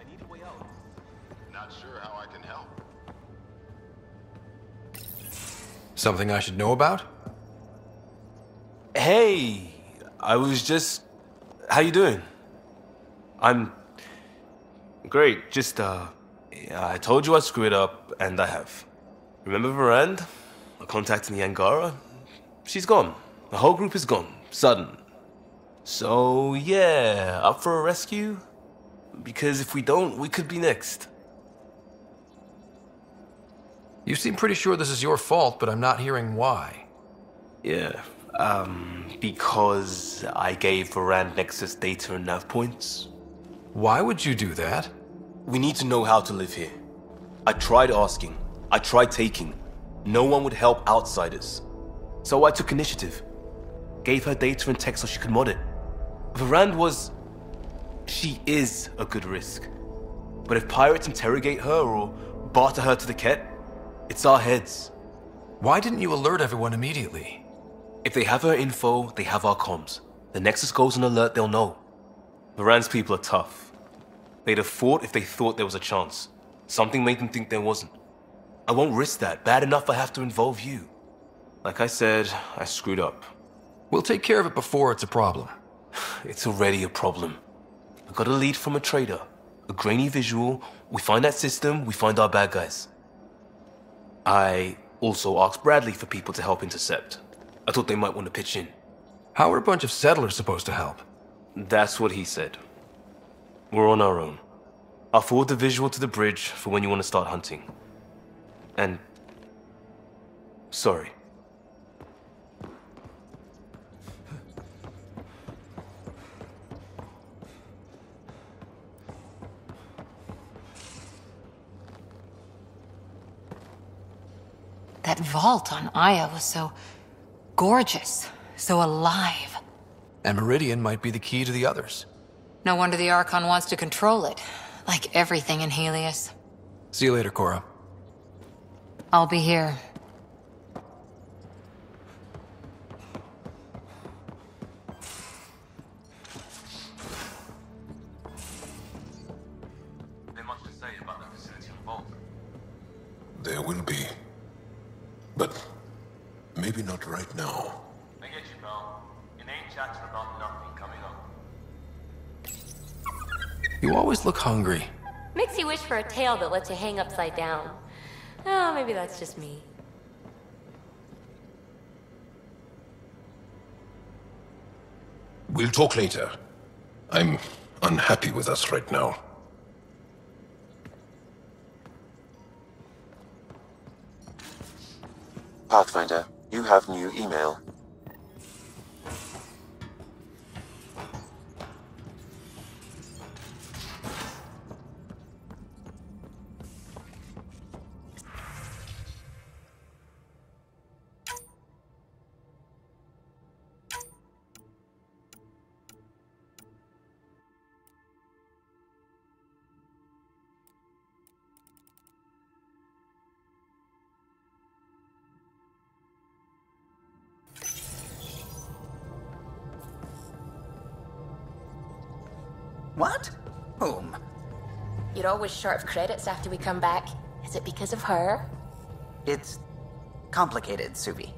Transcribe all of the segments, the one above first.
need a way out. Not sure how I can help. Something I should know about? Hey, I was just... How you doing? I'm... Great, just, yeah, I told you I screwed up, and I have. Remember Varand? I contacted the Angara? She's gone. The whole group is gone. Sudden. So, yeah, up for a rescue? Because if we don't, we could be next. You seem pretty sure this is your fault, but I'm not hearing why. Yeah, because I gave Varand Nexus data and nav points. Why would you do that? We need to know how to live here. I tried asking. I tried taking. No one would help outsiders. So I took initiative. Gave her data and tech so she could mod it. Varand was... She is a good risk. But if pirates interrogate her or barter her to the Ket, it's our heads. Why didn't you alert everyone immediately? If they have her info, they have our comms. The Nexus goes on alert, they'll know. Varand's people are tough. They'd have fought if they thought there was a chance. Something made them think there wasn't. I won't risk that. Bad enough I have to involve you. Like I said, I screwed up. We'll take care of it before it's a problem. It's already a problem. I got a lead from a trader. A grainy visual. We find that system, we find our bad guys. I also asked Bradley for people to help intercept. I thought they might want to pitch in. How are a bunch of settlers supposed to help? That's what he said. We're on our own. I'll forward the visual to the bridge for when you want to start hunting. And... sorry. That vault on Aya was so gorgeous, so alive. And Meridian might be the key to the others. No wonder the Archon wants to control it, like everything in Helios. See you later, Cora. I'll be here. There much to say about that facility on vault. There will be. But maybe not right now. I get you, pal. Inane chatter about nothing coming up. You always look hungry. Makes you wish for a tail that lets you hang upside down. Oh, maybe that's just me. We'll talk later. I'm unhappy with us right now. Pathfinder, you have new email. What? Whom? You're always short of credits after we come back. Is it because of her? It's complicated, Suvi.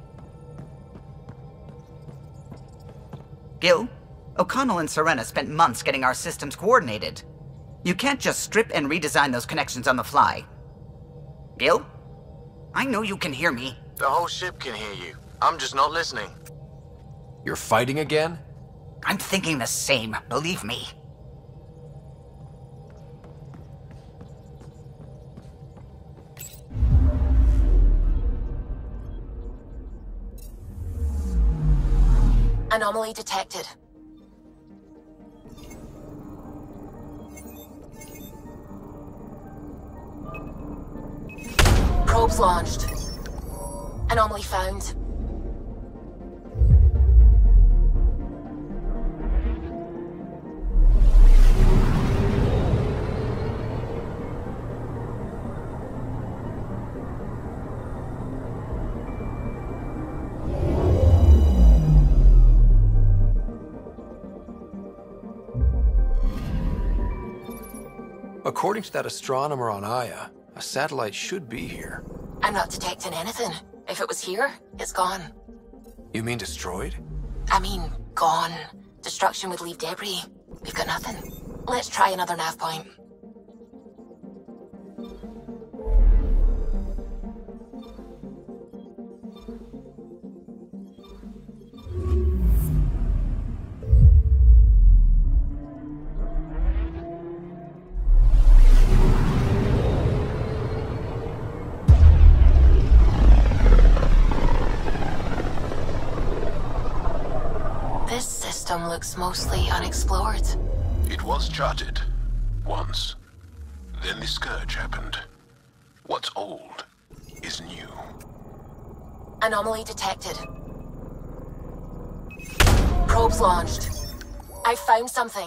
Gil, O'Connell and Serena spent months getting our systems coordinated. You can't just strip and redesign those connections on the fly. Gil? I know you can hear me. The whole ship can hear you. I'm just not listening. You're fighting again? I'm thinking the same, believe me. Anomaly detected. Probes launched. Anomaly found. According to that astronomer on Aya, a satellite should be here. I'm not detecting anything. If it was here, it's gone. You mean destroyed? I mean, gone. Destruction would leave debris. We've got nothing. Let's try another nav point. This system looks mostly unexplored. It was charted. Once. Then the Scourge happened. What's old is new. Anomaly detected. Probes launched. I found something.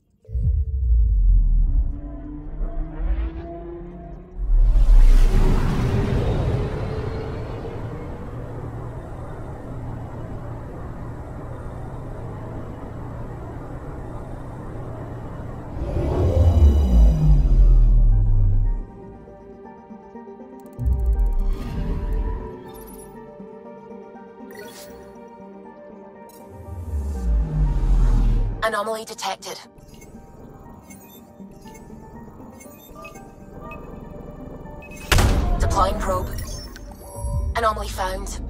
Anomaly detected. Deploying probe. Anomaly found.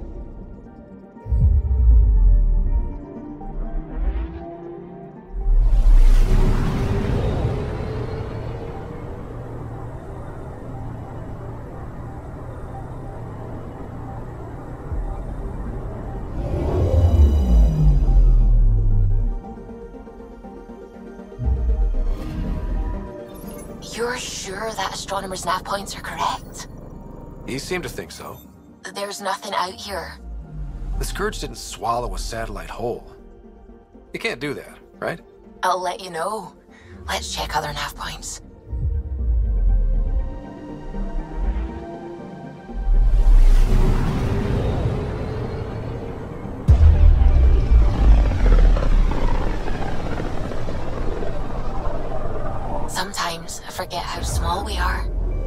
You're sure that astronomer's nav points are correct? You seem to think so. There's nothing out here. The Scourge didn't swallow a satellite whole. You can't do that, right? I'll let you know. Let's check other nav points. Sometimes I forget how small we are.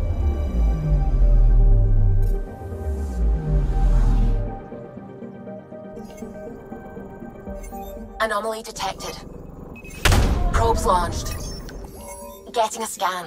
Anomaly detected. Probes launched. Getting a scan.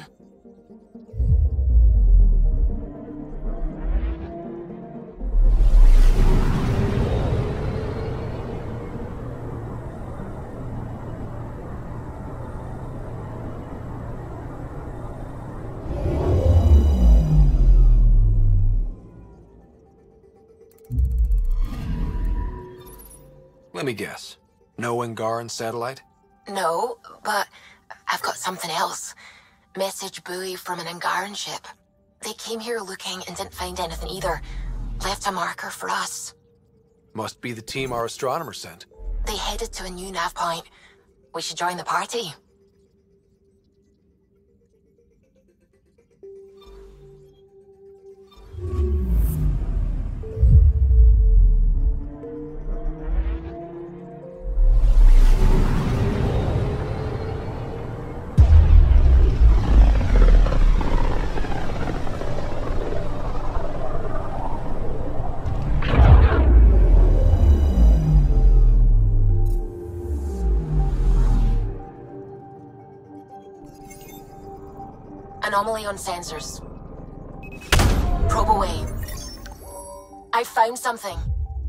Let me guess. No Angaran satellite? No, but I've got something else. Message buoy from an Angaran ship. They came here looking and didn't find anything either. Left a marker for us. Must be the team our astronomer sent. They headed to a new nav point. We should join the party. Anomaly on sensors. Probe away. I found something.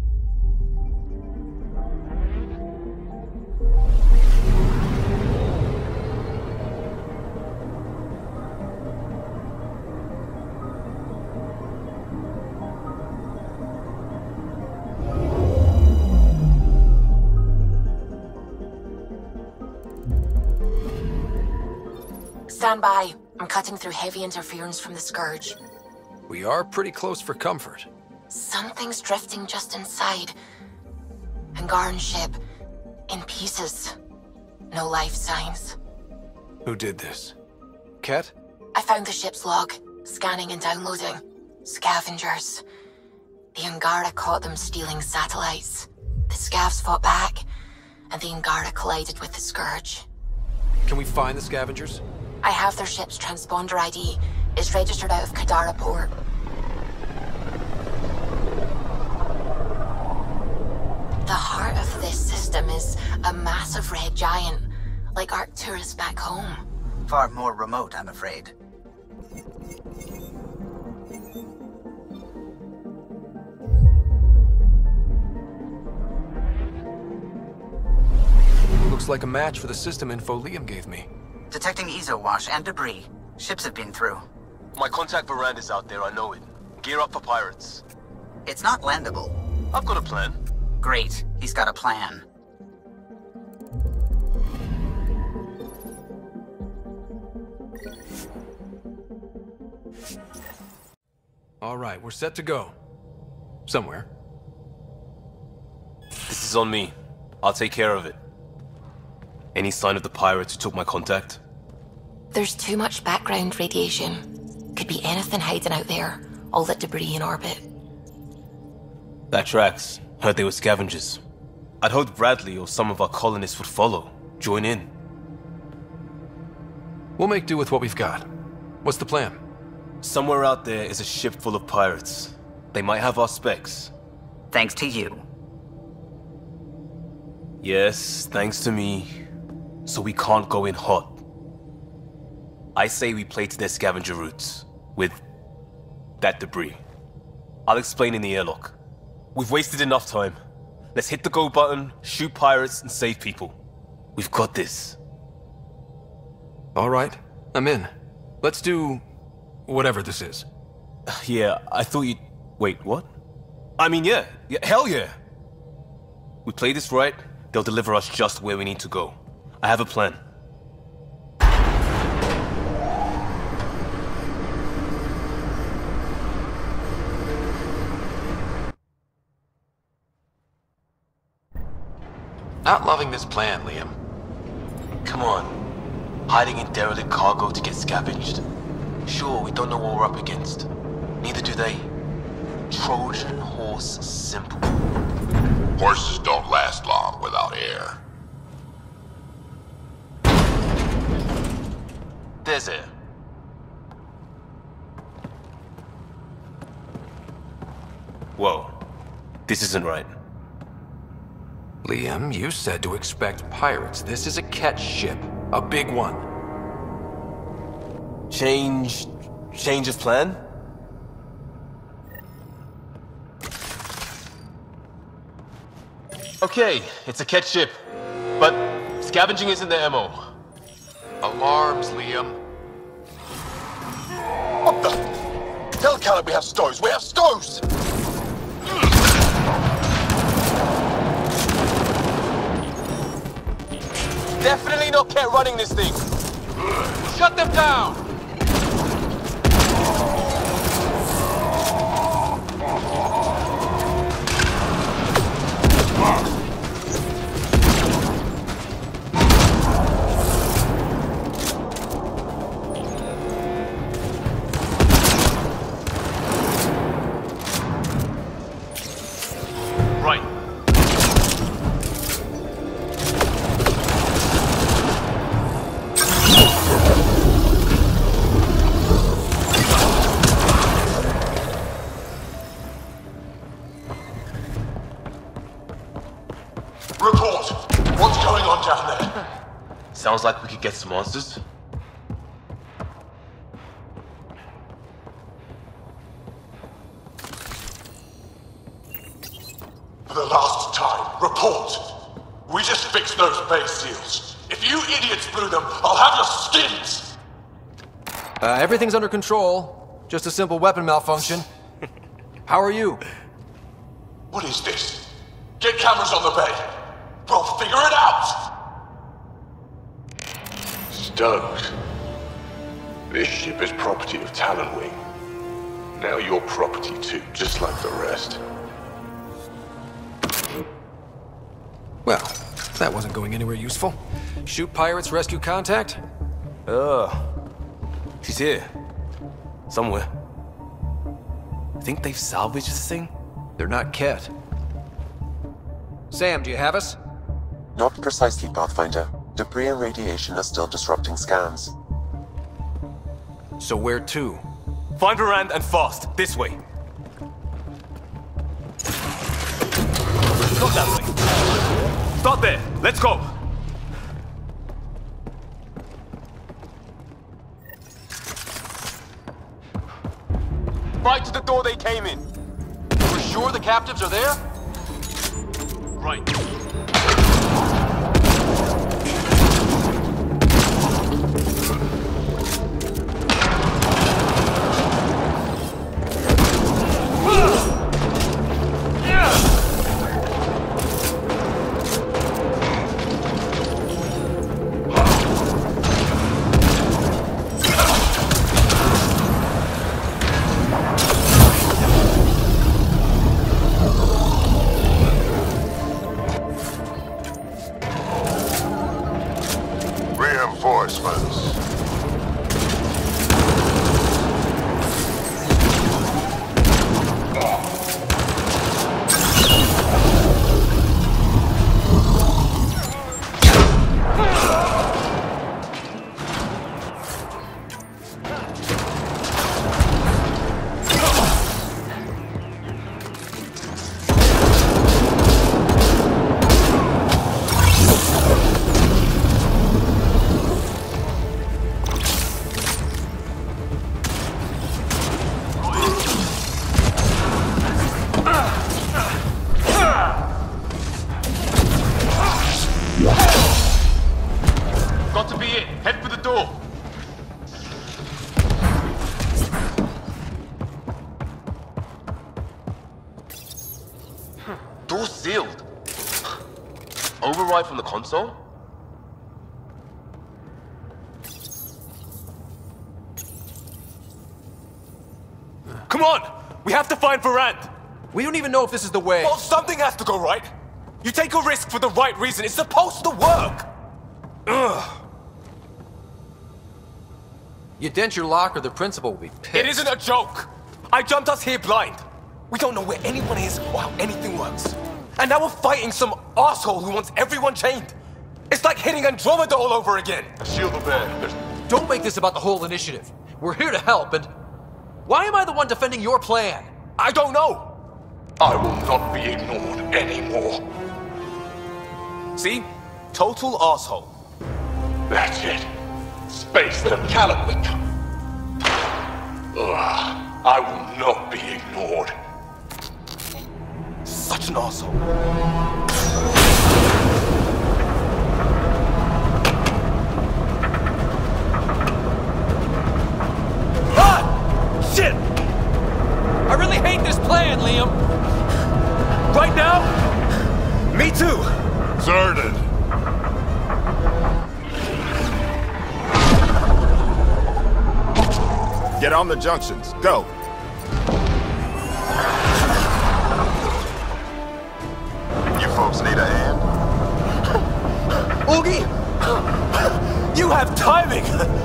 Stand by. I'm cutting through heavy interference from the Scourge. We are pretty close for comfort. Something's drifting just inside. Angaran ship. In pieces. No life signs. Who did this? Ket? I found the ship's log. Scanning and downloading. Scavengers. The Angara caught them stealing satellites. The Scavs fought back, and the Angara collided with the Scourge. Can we find the scavengers? I have their ship's transponder ID. It's registered out of Kadara Port. The heart of this system is a massive red giant, like Arcturus back home. Far more remote, I'm afraid. Looks like a match for the system info Liam gave me. Detecting ezo wash and debris. Ships have been through. My contact Varand is out there, I know it. Gear up for pirates. It's not landable. I've got a plan. Great. He's got a plan. All right, we're set to go. Somewhere. This is on me. I'll take care of it. Any sign of the pirates who took my contact? There's too much background radiation. Could be anything hiding out there. All that debris in orbit. That tracks. Heard they were scavengers. I'd hoped Bradley or some of our colonists would follow. Join in. We'll make do with what we've got. What's the plan? Somewhere out there is a ship full of pirates. They might have our specs. Thanks to you. Yes, thanks to me. So we can't go in hot. I say we play to their scavenger routes. With that debris. I'll explain in the airlock. We've wasted enough time. Let's hit the go button, shoot pirates, and save people. We've got this. All right, I'm in. Let's do whatever this is. Yeah, I thought you'd... Wait, what? I mean, yeah, hell yeah! We play this right, they'll deliver us just where we need to go. I have a plan. Not loving this plan, Liam. Come on. Hiding in derelict cargo to get scavenged. Sure, we don't know what we're up against. Neither do they. Trojan horse simple. Horses don't last long without air. There's air. Whoa. This isn't right. Liam, you said to expect pirates. This is a catch ship. A big one. Change of plan? Okay, it's a catch ship. But scavenging isn't their MO. Alarms, Liam. What the? Tell Caleb we have stows. We have stows! Definitely not Cat running this thing. Shut them down! Right. Report! What's going on down there? Sounds like we could get some monsters. For the last time, report! We just fixed those base seals. If you idiots blew them, I'll have your skins! Everything's under control. Just a simple weapon malfunction. How are you? What is this? Get cameras on the bay. We'll figure it out! Stokes. This ship is property of Talonwing. Now you're property too, just like the rest. Well, that wasn't going anywhere useful. Shoot pirates, rescue contact? She's here. Somewhere. Think they've salvaged this thing? They're not Ket. Sam, do you have us? Not precisely, Pathfinder. Debris and radiation are still disrupting scans. So where to? Find Varand and fast. This way. Not that way. Start there. Let's go. Right to the door they came in. We're sure the captives are there? Right. Reinforcements. Got to be it. Head for the door. Door sealed. Override from the console? Come on! We have to find Varand! We don't even know if this is the way. Well, something has to go right. You take a risk for the right reason. It's supposed to work. Ugh. You dent your locker, the principal will be pissed. It isn't a joke. I jumped us here blind. We don't know where anyone is or how anything works. And now we're fighting some asshole who wants everyone chained. It's like hitting Andromeda all over again. Shield the bed. Don't make this about the whole initiative. We're here to help, and... Why am I the one defending your plan? I don't know. I will not be ignored anymore. See? Total asshole. That's it. Space the Caliquick. I will not be ignored. Such an asshole. Ah! Shit! I really hate this plan, Liam! Right now? Me too. Certain. Get on the junctions. Go. You folks need a hand? Oogie! You have timing!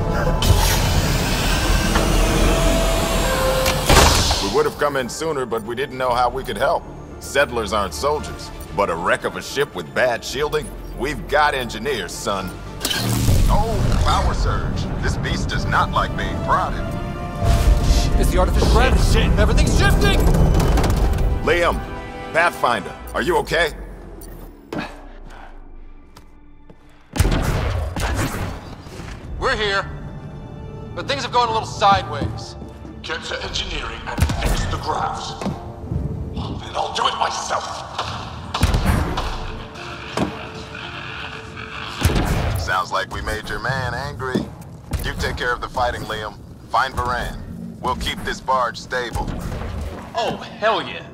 We would have come in sooner, but we didn't know how we could help. Settlers aren't soldiers, but a wreck of a ship with bad shielding? We've got engineers, son. Oh, power surge. This beast does not like being prodded. It's the artificial gravity. Shit. Everything's shifting! Liam, Pathfinder, are you okay? We're here. But things have gone a little sideways. Get to engineering and fix the graphs. Then I'll do it myself. Sounds like we made your man angry. You take care of the fighting, Liam. Find Varand. We'll keep this barge stable. Oh, hell yeah.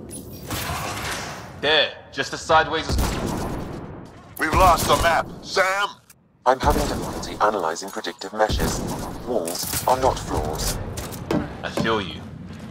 There, just as sideways as... We've lost the map. Sam? I'm having difficulty analyzing predictive meshes. Walls are not floors. I feel you.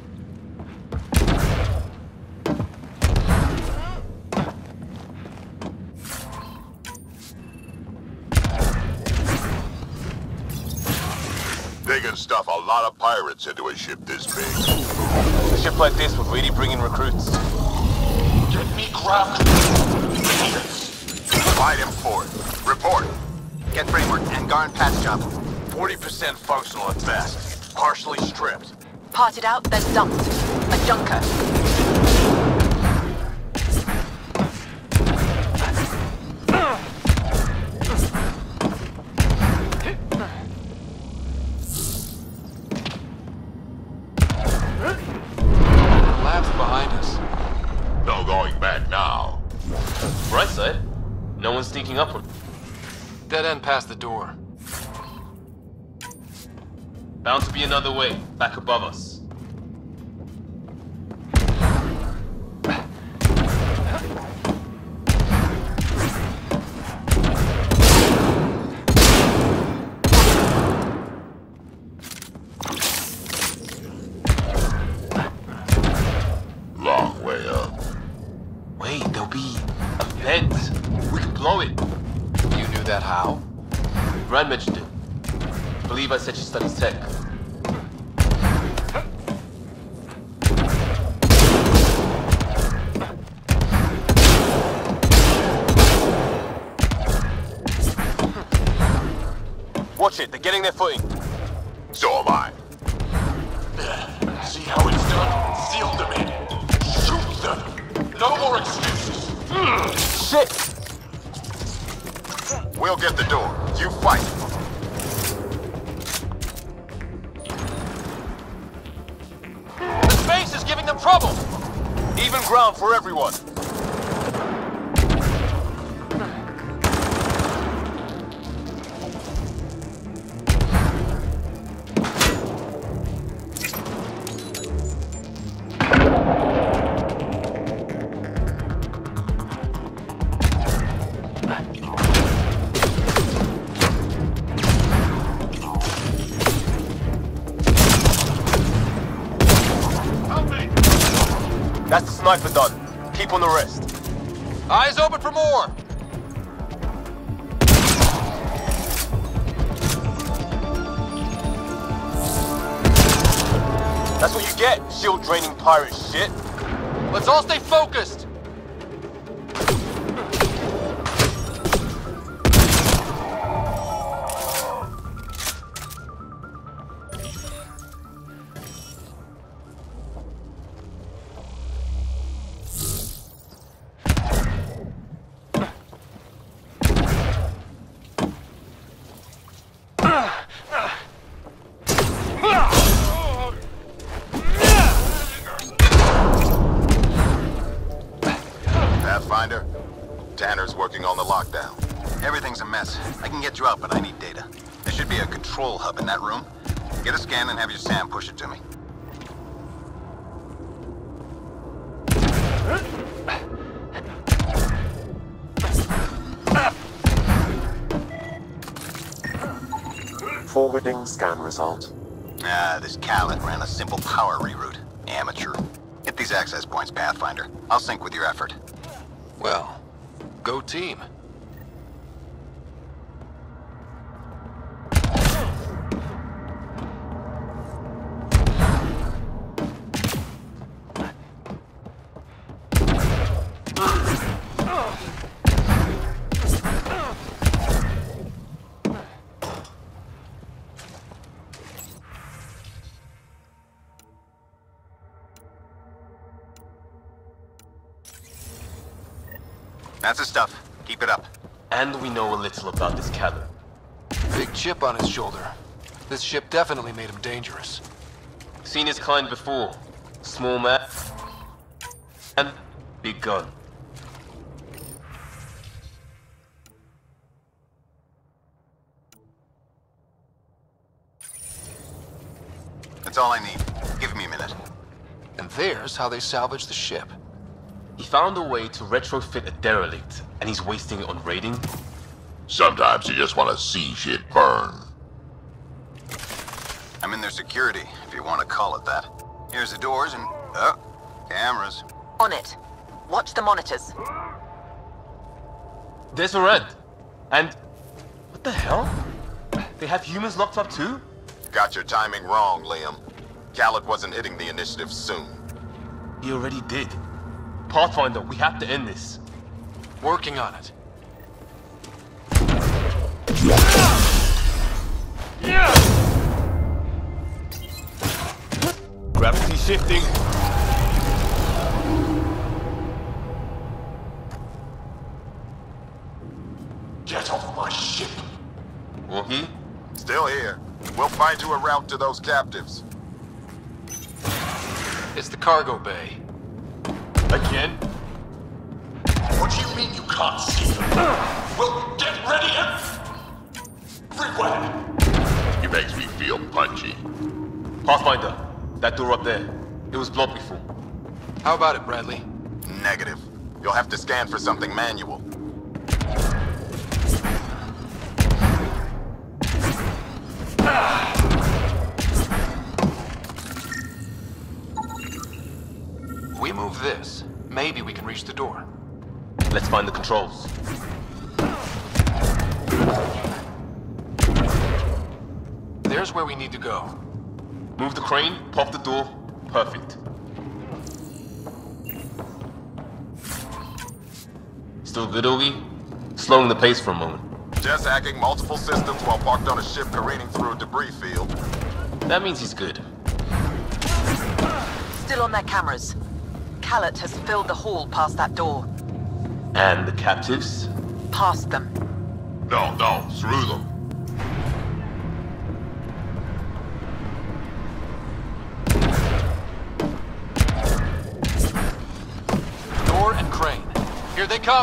They can stuff a lot of pirates into a ship this big. A ship like this would really bring in recruits. Get me grabbed. Fight him for it. Report. Get framework, Angar and patch job. 40% functional at best. partially stripped. Parted out, then dumped. A junker. Lab's behind us. No going back now. Right side. No one's sneaking up. Dead end past the door. Bound to be another way, back above us. Long way up. Wait, there'll be a vent. We can blow it. You knew that how? Rand mentioned it. Believe I said she studies tech. Watch it, they're getting their footing. So am I. See how it's done? Seal them in. Shoot them. No more excuses. Shit! We'll get the door. You fight. The space is giving them trouble! Even ground for everyone. That's the sniper done. Keep on the rest. Eyes open for more! That's what you get, shield draining pirate shit. Let's all stay focused! Pathfinder, Tanner's working on the lockdown. Everything's a mess. I can get you out, but I need data. There should be a control hub in that room. Get a scan and have your Sam push it to me. Forwarding scan result. This Khaled ran a simple power reroute. Amateur. Get these access points, Pathfinder. I'll sync with your effort. Well, go team. That's the stuff. Keep it up. And we know a little about this Khaled. Big chip on his shoulder. This ship definitely made him dangerous. Seen his kind before. Small man. And big gun. That's all I need. Give me a minute. And there's how they salvaged the ship. He found a way to retrofit a derelict, and he's wasting it on raiding. Sometimes you just want to see shit burn. I'm in their security, if you want to call it that. Here's the doors and... oh, cameras. On it. Watch the monitors. There's a red. And... what the hell? They have humans locked up too? Got your timing wrong, Liam. Khaled wasn't hitting the initiative soon. He already did. Pathfinder, we have to end this. Working on it. shifting. Get off my ship. Still here. We'll find you a route to those captives. It's the cargo bay. Again? What do you mean you can't see them? Well, get ready everywhere. It makes me feel punchy. Pathfinder, that door up there. It was blocked before. How about it, Bradley? Negative. You'll have to scan for something manual. We move this. Maybe we can reach the door. Let's find the controls. There's where we need to go. Move the crane, pop the door. Perfect. Still good, Ogie? Slowing the pace for a moment. Just hacking multiple systems while parked on a ship careening through a debris field. That means he's good. Still on their cameras. Khaled has filled the hall past that door. And the captives? Past them. No, through them. Door and crane. Here they come!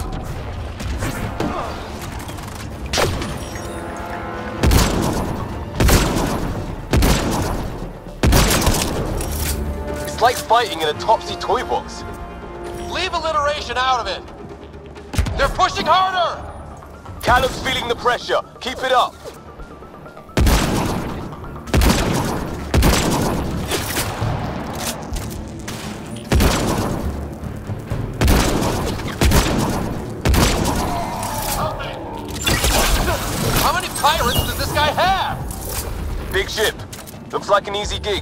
It's like fighting in a Topsy toy box. Leave alliteration out of it! They're pushing harder! Callum's feeling the pressure. Keep it up. How many pirates does this guy have? Big ship. Looks like an easy gig.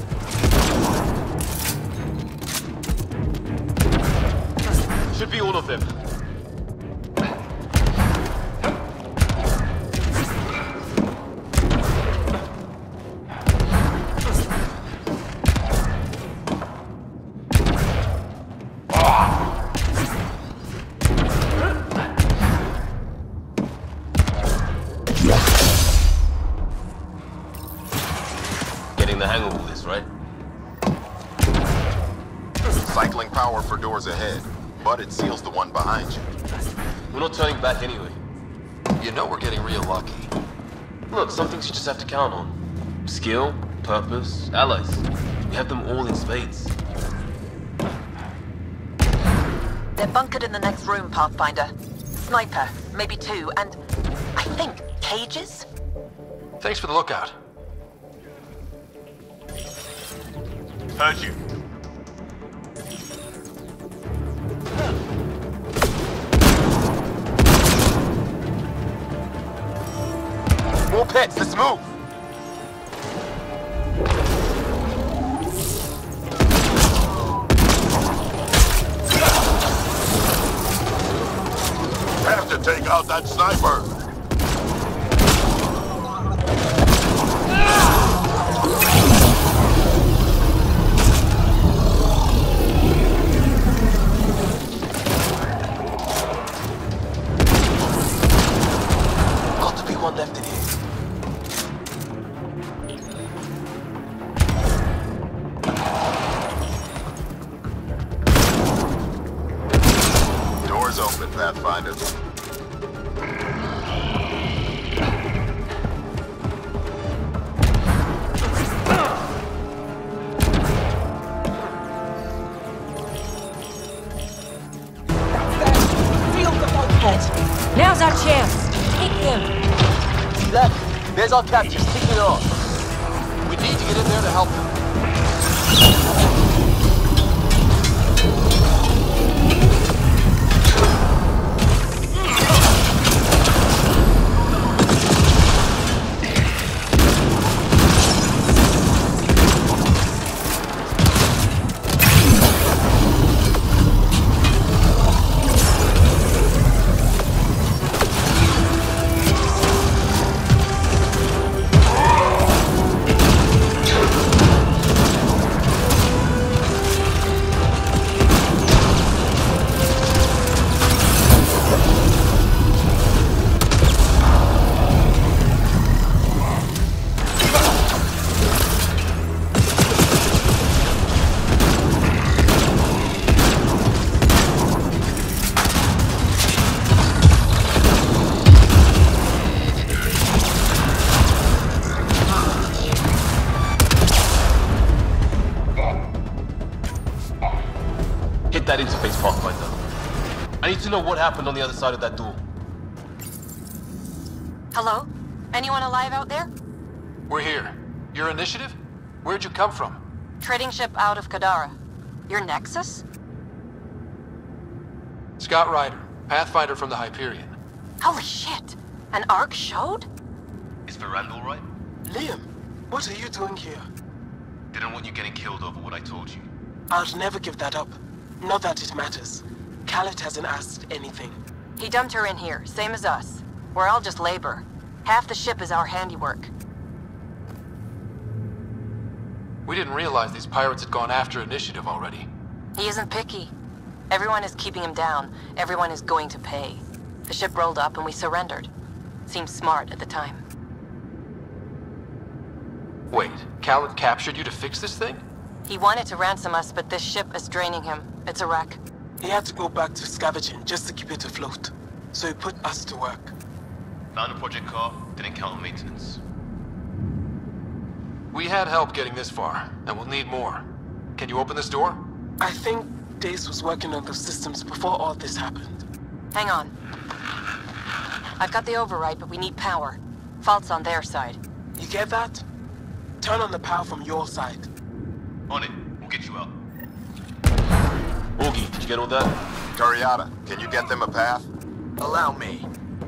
Should be all of them. Getting the hang of all this, right? Cycling power for doors ahead, but it seals the one behind you. We're not turning back anyway. You know we're getting real lucky. Look, some things you just have to count on. Skill, purpose, allies. We have them all in spades. They're bunkered in the next room, Pathfinder. Sniper, maybe two, and I think cages? Thanks for the lookout. Heard you. More pets, let's move! Have to take out that sniper! Got to be one left in here. Doors open, Pathfinder. Now's our chance. Take them. Look, there's our captives. Take it off. We need to get in there to help them. need to know what happened on the other side of that door. Hello? Anyone alive out there? We're here. Your initiative? Where'd you come from? Trading ship out of Kadara. Your Nexus? Scott Ryder, Pathfinder from the Hyperion. Holy shit! An ARC showed? Is Veranda all right? Liam, what are you doing here? Didn't want you getting killed over what I told you. I'll never give that up. Not that it matters. Khaled hasn't asked anything. He dumped her in here, same as us. We're all just labor. Half the ship is our handiwork. We didn't realize these pirates had gone after Initiative already. He isn't picky. Everyone is keeping him down. Everyone is going to pay. The ship rolled up and we surrendered. Seemed smart at the time. Wait, Khaled captured you to fix this thing? He wanted to ransom us, but this ship is draining him. It's a wreck. He had to go back to scavenging just to keep it afloat. So he put us to work. Found a project car, didn't count on maintenance. We had help getting this far, and we'll need more. Can you open this door? I think Dace was working on those systems before all this happened. Hang on. I've got the override, but we need power. Fault's on their side. You get that? Turn on the power from your side. On it. We'll get you out. Augie, did you get all that? Curiata, can you get them a path? Allow me.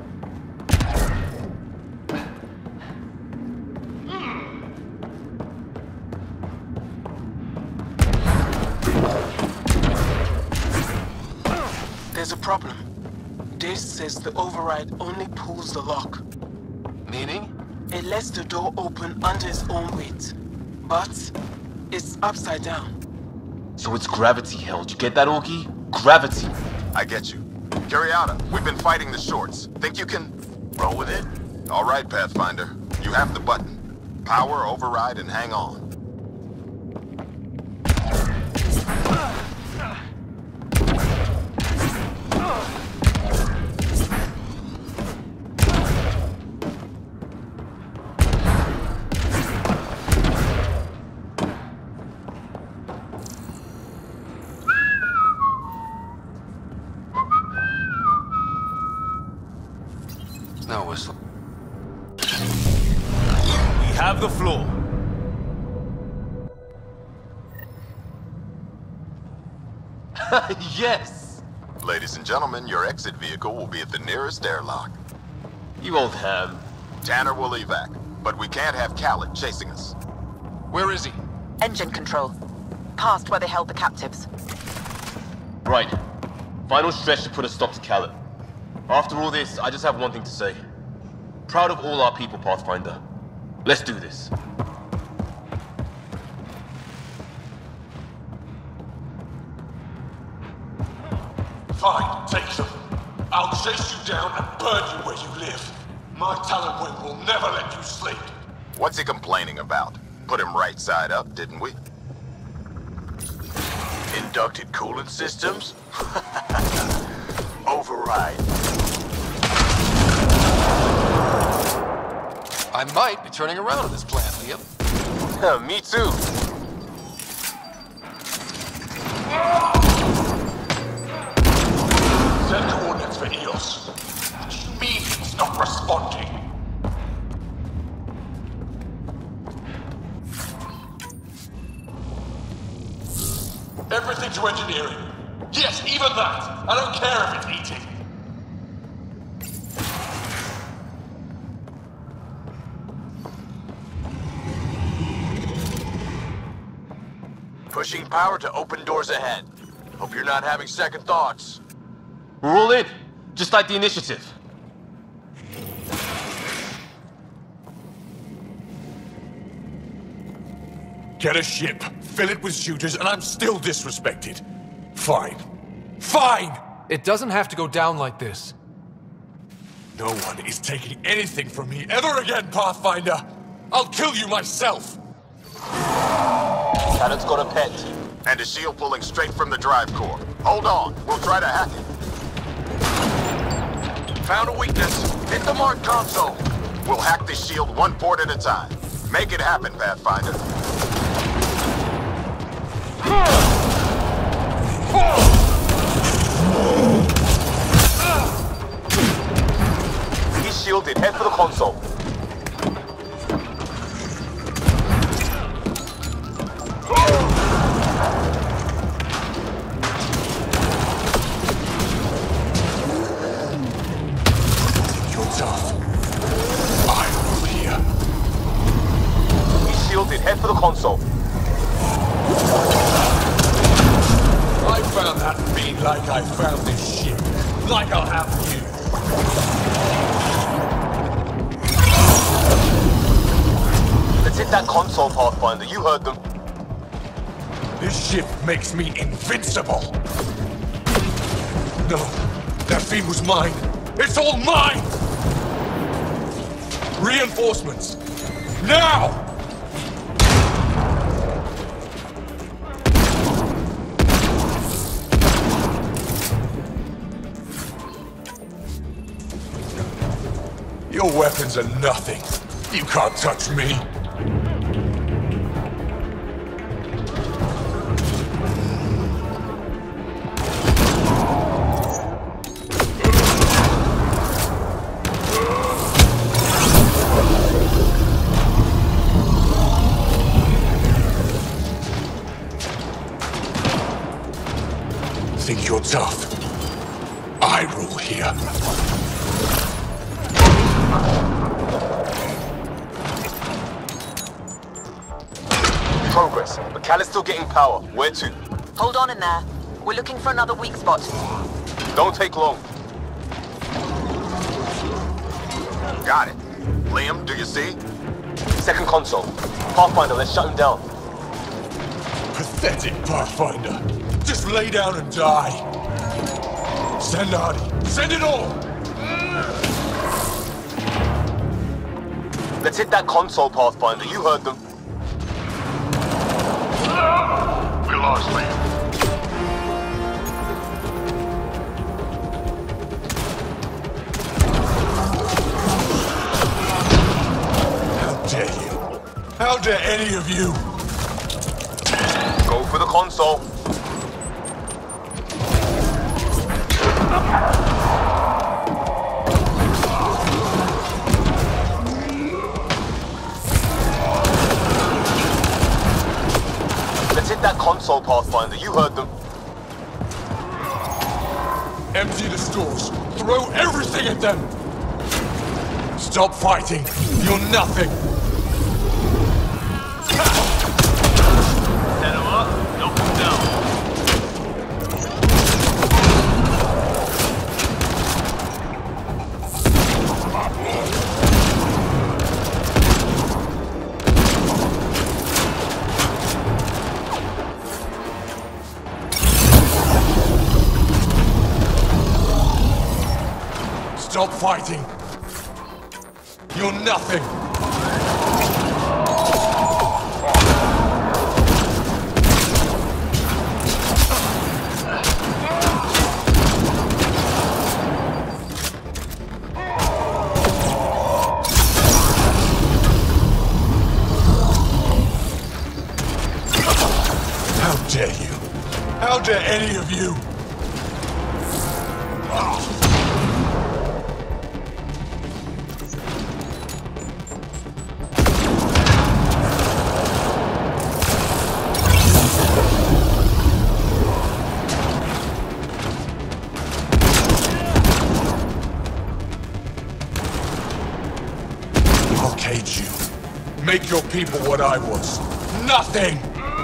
There's a problem. Dace says the override only pulls the lock. Meaning? It lets the door open under its own weight. But it's upside down. So it's gravity held. You get that, Augie? Gravity. I get you. Curiata, we've been fighting the shorts. Think you can roll with it? All right, Pathfinder. You have the button. Power, override, and hang on. No whistle. We have the floor. Yes! Ladies and gentlemen, your exit vehicle will be at the nearest airlock. You won't have. Tanner will evac, but we can't have Khaled chasing us. Where is he? Engine control. Past where they held the captives. Right. Final stretch to put a stop to Khaled. After all this, I just have one thing to say. Proud of all our people, Pathfinder. Let's do this. Fine, take them. I'll chase you down and burn you where you live. My Talon Wing will never let you sleep. What's he complaining about? Put him right side up, didn't we? Inducted coolant systems? Override. I might be turning around on this plan, Liam. Me too. Send coordinates for EOS. Which means it's not responding. Everything to engineering. Yes, even that. I don't care if it's eating. Pushing power to open doors ahead. Hope you're not having second thoughts. We're all in. Just like the initiative. Get a ship, fill it with shooters, and I'm still disrespected. Fine. Fine! It doesn't have to go down like this. No one is taking anything from me ever again, Pathfinder! I'll kill you myself! Cannon's got a pet. And a shield pulling straight from the drive core. Hold on, we'll try to hack it. Found a weakness. Hit the mark console. We'll hack this shield one port at a time. Make it happen, Pathfinder. shielded. Head for the console. You're tough. I'm over here. He's shielded. Head for the console. I found that feed like I found this ship. Like I'll have you. Let's hit that console, Pathfinder. You heard them. This ship makes me invincible. No, that feed was mine. It's all mine! Reinforcements! Now! Your weapons are nothing. You can't touch me. Think you're tough? I rule here. Progress, but Cal is still getting power. Where to? Hold on in there. We're looking for another weak spot. Don't take long. Got it. Liam, do you see? Second console. Pathfinder, let's shut him down. Pathetic Pathfinder. Just lay down and die. Send Artie. Send it all! Let's hit that console, Pathfinder. You heard them. We lost Liam. How dare you? How dare any of you? Go for the console. Let's hit that console, Pathfinder. You heard them. Empty the stores. Throw everything at them. Stop fighting. You're nothing. Set him up. Knock him down. Stop fighting. You're nothing. How dare you? How dare any of you? I'll cage you. Make your people what I was. Nothing!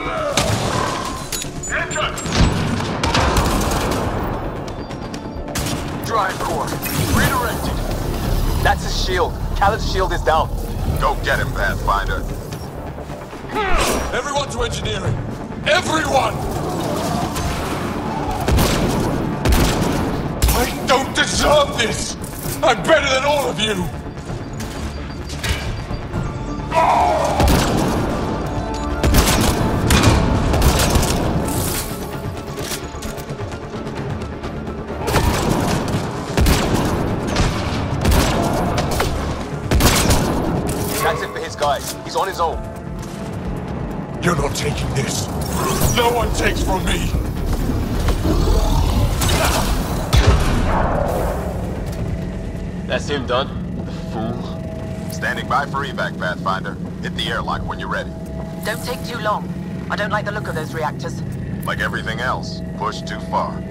Drive core. Redirected. That's his shield. Khaled's shield is down. Go get him, Pathfinder. Everyone to engineering! Everyone! I don't deserve this! I'm better than all of you! That's it for his guys. He's on his own. You're not taking this. No one takes from me! That's him done. Standing by for evac, Pathfinder. Hit the airlock when you're ready. Don't take too long. I don't like the look of those reactors. Like everything else, push too far.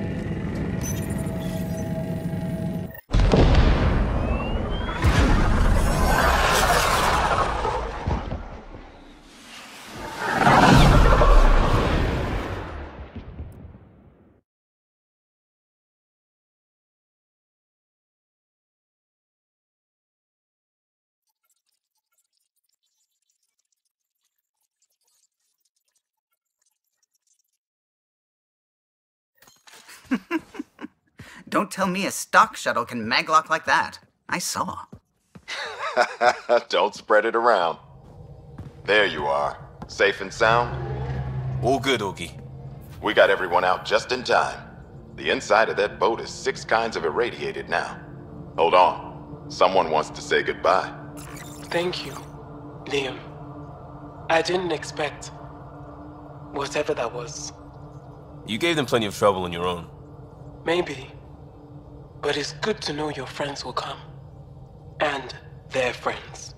Don't tell me a stock shuttle can maglock like that. I saw. Don't spread it around. There you are. Safe and sound? All good, Augie. We got everyone out just in time. The inside of that boat is 6 kinds of irradiated now. Hold on. Someone wants to say goodbye. Thank you, Liam. I didn't expect whatever that was. You gave them plenty of trouble on your own. Maybe. But it's good to know your friends will come. And their friends.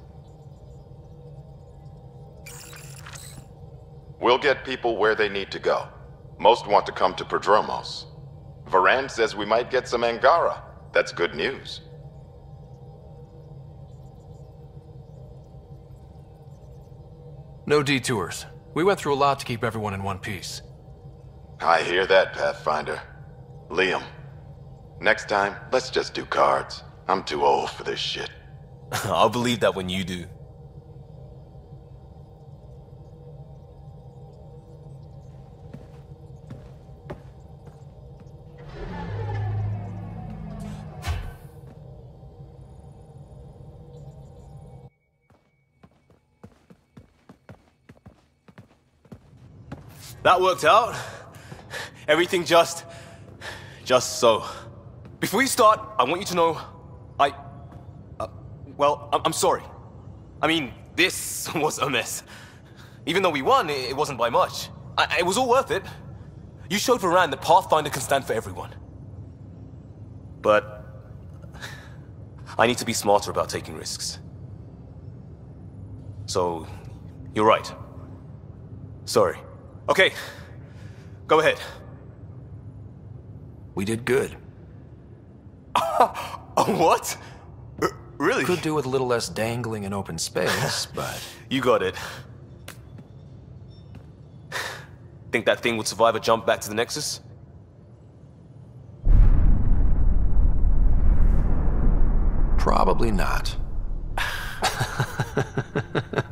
We'll get people where they need to go. Most want to come to Prodromos. Varan says we might get some Angara. That's good news. No detours. We went through a lot to keep everyone in one piece. I hear that, Pathfinder. Liam, next time, let's just do cards. I'm too old for this shit. I'll believe that when you do. That worked out. Everything just so. Before you start, I want you to know, I'm sorry. I mean, this was a mess. Even though we won, it wasn't by much. It was all worth it. You showed Varan that Pathfinder can stand for everyone. But I need to be smarter about taking risks. So, you're right. Sorry. Okay, go ahead. We did good. What? Really? Could do with a little less dangling in open space, but... You got it. Think that thing would survive a jump back to the Nexus? Probably not.